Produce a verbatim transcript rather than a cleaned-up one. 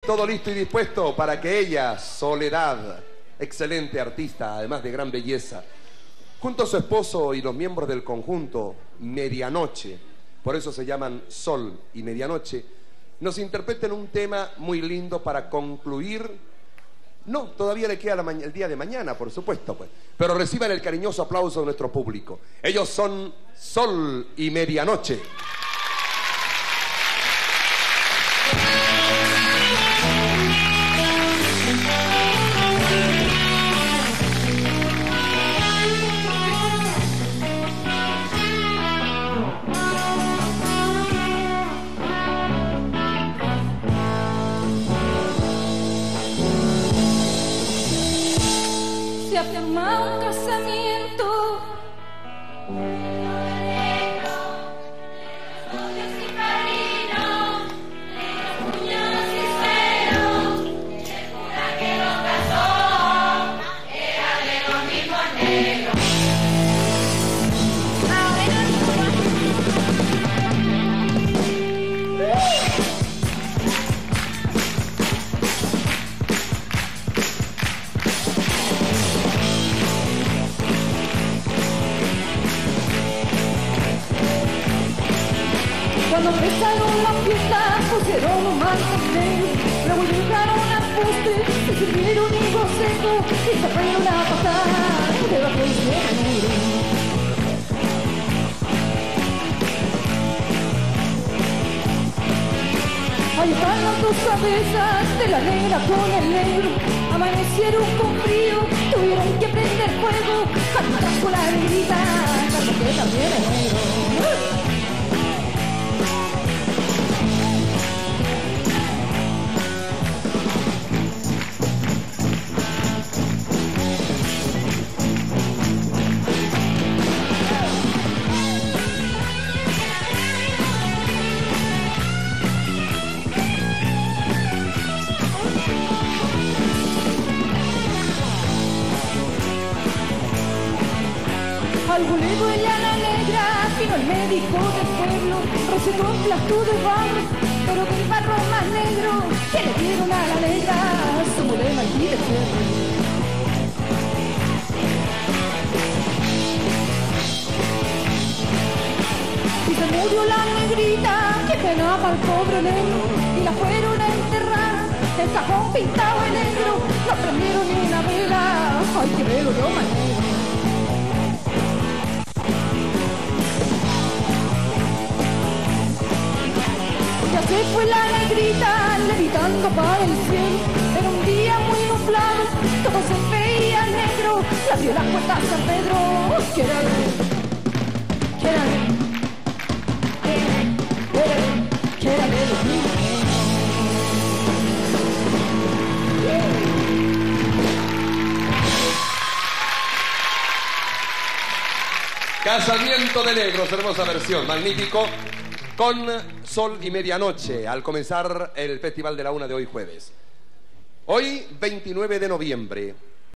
todo listo y dispuesto para que ella, Soledad, excelente artista, además de gran belleza, junto a su esposo y los miembros del conjunto Medianoche, por eso se llaman Sol y Medianoche, nos interpreten un tema muy lindo para concluir. No, todavía le queda la el día de mañana, por supuesto, pues. Pero reciban el cariñoso aplauso de nuestro público. Ellos son Sol y Medianoche. Se afirma un casamiento, novios y padrinos, negros, cuñados y suegros, y el cura que los casó era de los mismos negros. Cuando empezaron la fiesta pusieron un mantel, luego llegaron a postre, se sirvieron higo seco y se fueron a pasar debajo del cielo negro. Ahí están las dos cabezas de la negra con el negro, amanecieron con frío, tuvieron que prender fuego, cantarás con la negrita, porque también es negro. Al bolero de lana negra vino el médico del pueblo, recetó un plato de barro, pero del barro más negro que le dieron a la negra su modelo aquí de fierro. Y se murió la negrita que penaba al pobre negro y la fueron a enterrar, el cajón pintado de negro, no prendieron ni una vela, ay que velo yo más negro. Ya se fue la negrita levitando para el cielo, era un día muy nublado, todo se veía negro, le abrió la puerta a San Pedro, quiere ver, quiere ver, quiere ver, quiere ver los niños. Casamiento de negros, hermosa versión, magnífico, con Sol y Medianoche, al comenzar el Festival de la Una de hoy jueves. Hoy, veintinueve de noviembre,